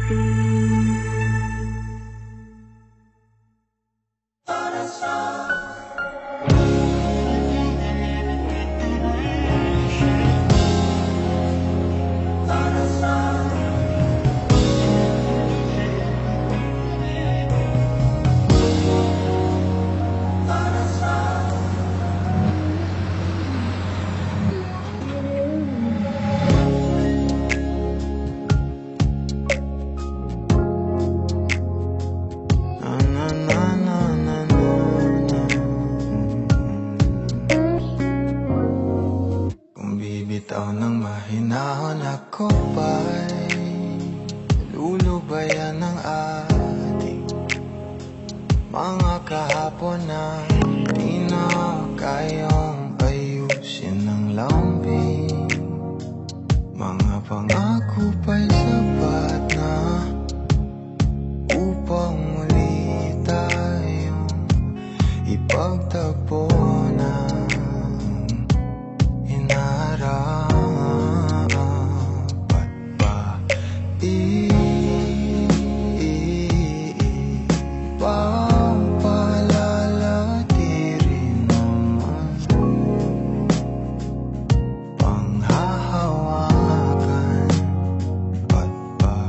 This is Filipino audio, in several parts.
Bitaw ng mahinahon ako ba'y lulubayan ng ating mga kahapon na di na kayang ayusin ng lambing. Mga pangako pa'y sapat na upang muli tayong ipagtagpo na dapat ba ipagpalalatirin naman panghahawakan? Ba't ba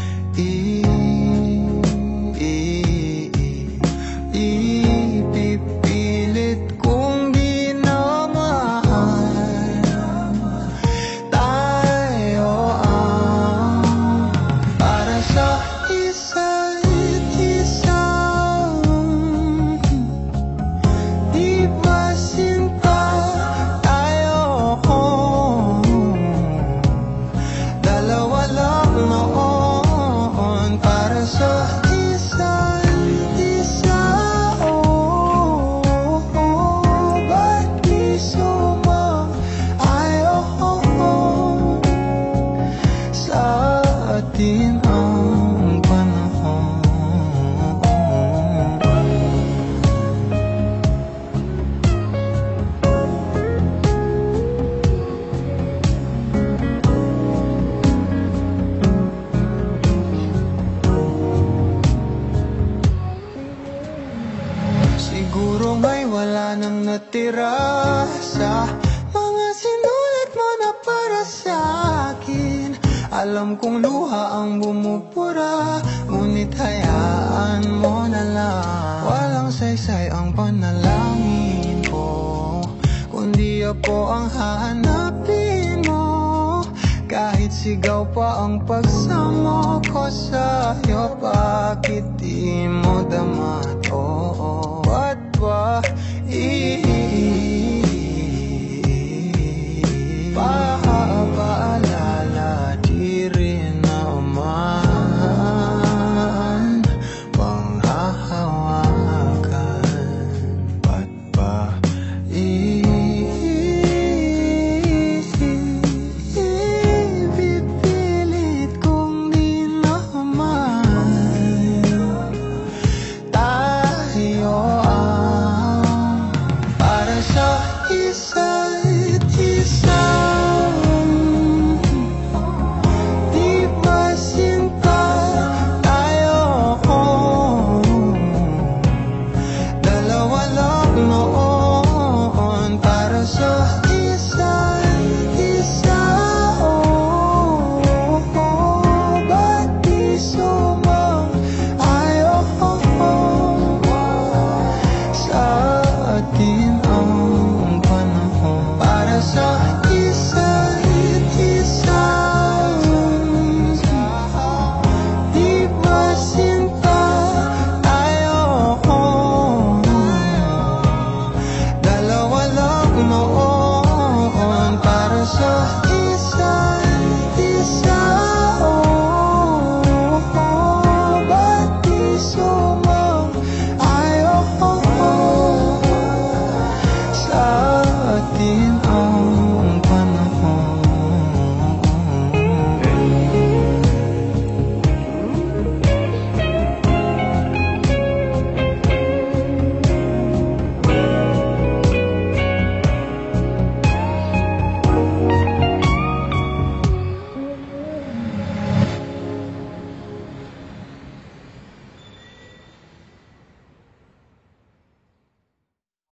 ipipilit kong di na mahal? Tayo ang para sa isa't isa. Di ba sinta tayo? Dalawa lang noon para sa isa't isa. Ba't di sumang-ayon sa atin ang panahon? Siguro nga'y wala nang natira sa mga sinulat mo na para sa akin. Alam kong luha ang bumupura, ngunit hayaan mo na lang. Walang saysay ang panalangin ko, kundi ako ang hahanapin mo. Kahit sigaw pa ang pagsamo ko sa'yo, bakit di mo damato? Ba't ba papaala?